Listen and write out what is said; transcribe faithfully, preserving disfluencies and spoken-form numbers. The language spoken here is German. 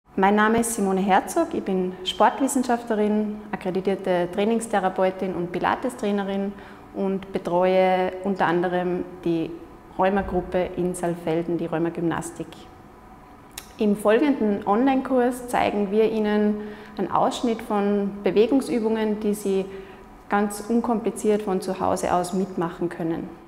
Mein Name ist Simone Herzog, ich bin Sportwissenschaftlerin, akkreditierte Trainingstherapeutin und Pilates-Trainerin und betreue unter anderem die Rheuma-Gruppe in Saalfelden, die Rheuma-Gymnastik. Im folgenden Online-Kurs zeigen wir Ihnen einen Ausschnitt von Bewegungsübungen, die Sie ganz unkompliziert von zu Hause aus mitmachen können.